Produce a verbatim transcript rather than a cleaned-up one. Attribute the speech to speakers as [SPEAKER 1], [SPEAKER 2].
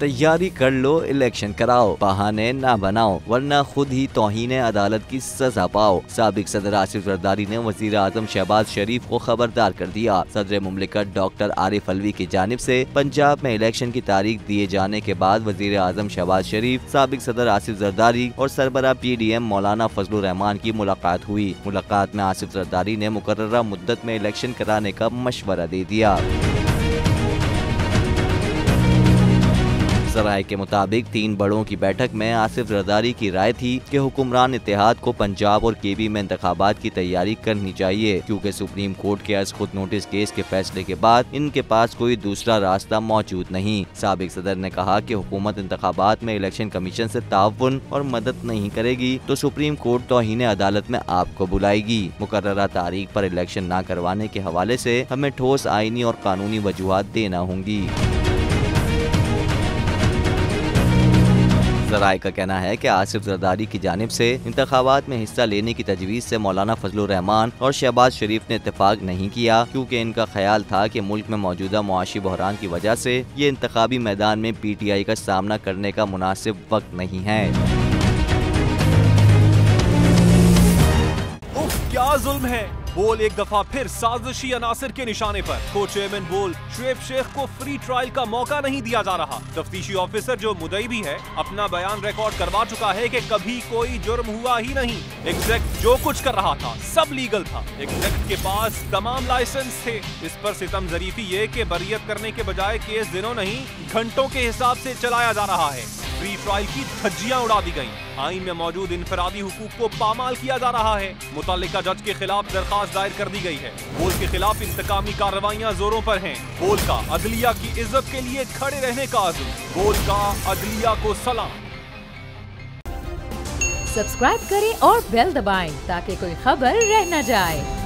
[SPEAKER 1] तैयारी कर लो, इलेक्शन कराओ, बहाने ना बनाओ वरना खुद ही तौहीन अदालत की सजा पाओ। साबिक सदर आसिफ जरदारी ने वजीर आजम शहबाज शरीफ को खबरदार कर दिया। सदर मुमलिकत डॉक्टर आरिफ अलवी की जानिब से पंजाब में इलेक्शन की तारीख दिए जाने के बाद वजीर आजम शहबाज शरीफ, साबिक सदर आसिफ जरदारी और सरबरा पी डी एम मौलाना फजलुर रहमान की मुलाकात हुई। मुलाकात में आसिफ जरदारी ने मुकर्ररा मुद्दत में इलेक्शन कराने का मशवरा दे दिया। सराय के मुताबिक तीन बड़ों की बैठक में आसिफ जरदारी की राय थी कि हुक्मरान इत्तेहाद को पंजाब और केबी में इंतखाबात की तैयारी करनी चाहिए, क्योंकि सुप्रीम कोर्ट के आज खुद नोटिस केस के फैसले के बाद इनके पास कोई दूसरा रास्ता मौजूद नहीं। साबिक सदर ने कहा कि हुकूमत इंतखाबात में इलेक्शन कमीशन से ताउन और मदद नहीं करेगी तो सुप्रीम कोर्ट तौहीन अदालत में आपको बुलाएगी। मुकर्ररा तारीख पर इलेक्शन न करवाने के हवाले से हमें ठोस आईनी और कानूनी वजूहात देना होंगी। सराय का कहना है कि आसिफ जरदारी की जानिब से इंतखाबात में हिस्सा लेने की तजवीज़ से मौलाना फजलुर रहमान और शहबाज शरीफ ने इत्तेफाक नहीं किया, क्योंकि इनका ख्याल था कि मुल्क में मौजूदा मुआशी बहरान की वजह से ये इंतखाबी मैदान में पी टी आई का सामना करने का मुनासिब वक्त नहीं है।
[SPEAKER 2] उफ, क्या जुल्म है। बोल एक दफा फिर साजिशी अनासिर के निशाने पर। को चेयरमैन बोल शुएब शेख को फ्री ट्रायल का मौका नहीं दिया जा रहा। तफ्तीशी ऑफिसर जो मुदई भी है अपना बयान रिकॉर्ड करवा चुका है कि कभी कोई जुर्म हुआ ही नहीं। एग्जैक्ट जो कुछ कर रहा था सब लीगल था। एग्जैक्ट के पास तमाम लाइसेंस थे। इस पर सितम जरीफी ये कि बरियत करने के बजाय केस दिनों नहीं घंटों के हिसाब से चलाया जा रहा है। फ्री ट्रायल की धज्जियां उड़ा दी गयी। आईन में मौजूद इनफरादी हुकूक को पामाल किया जा रहा है। मुतल्लिका जज के खिलाफ दरखास्त दायर कर दी गई है। बोल के खिलाफ इंतकामी कार्रवाइयां जोरों पर हैं। बोल का अदलिया की इज्जत के लिए खड़े रहने का अज़्म। बोल का अदलिया को सलाम।
[SPEAKER 3] सब्सक्राइब करें और बेल दबाएं ताकि कोई खबर रह न जाए।